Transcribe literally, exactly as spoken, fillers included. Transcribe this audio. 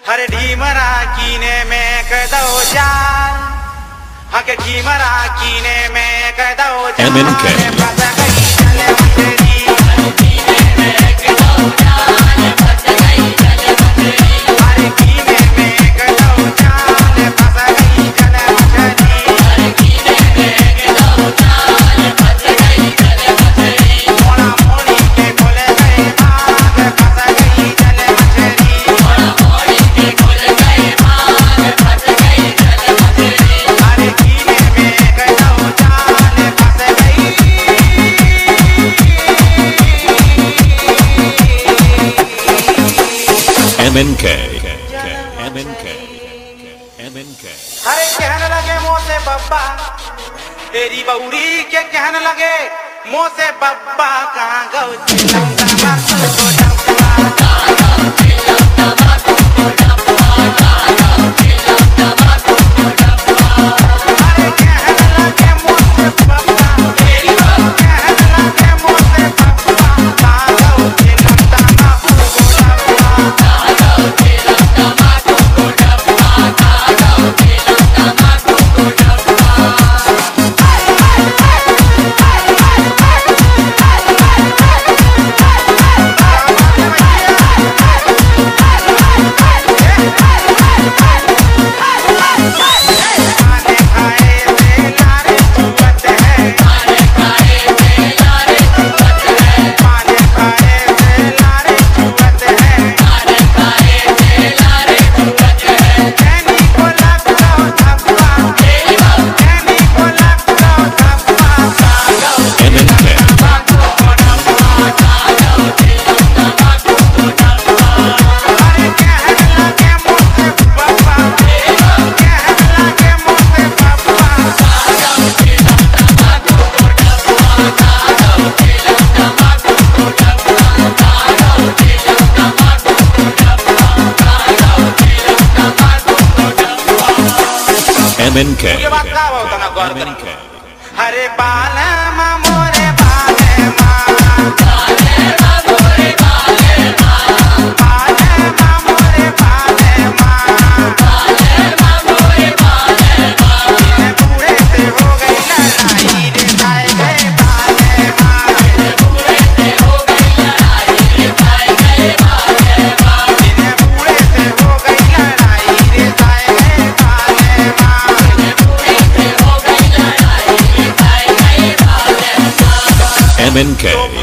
हरे ढीमरा कीने में कदो जान हके ढीमरा कीने में कदो जान M N K फस गई चले मचरी हरे कीने में कदो जान फस गई चले मचरी मोड़ा मोड़ी के खोले गए भाग फस गई चले मचरी M N K M N K M N K अरे कहने लगे मुँह से बब्बा तेरी बउरी के कहने लगे मुँह से बब्बा कहाँ गौ M N K M N K हरे बाल मोरे बाल बूढ़े से हो गई लड़ाई रे जाए गए बूढ़े से हो गई लड़ाई रे जाए M N K